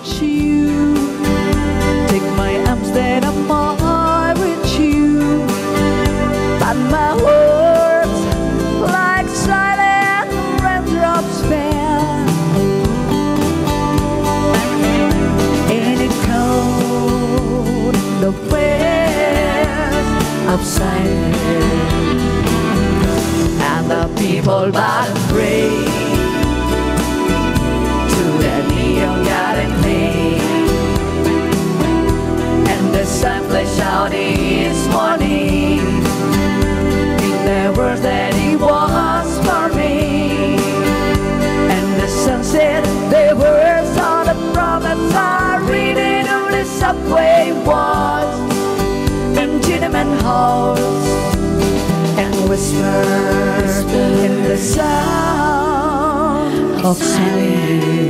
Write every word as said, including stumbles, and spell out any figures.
reach you. Take my arms that I'm all with you. But my words like silent raindrops fell. And it cold the waves of silence. And the people bowed and prayed to the neon garden name. And the sun flashed out its morning in the words that it was for me. And the sun said the words of the prophets are written on the subway walls and tenement halls, and whisper in the sound of silence.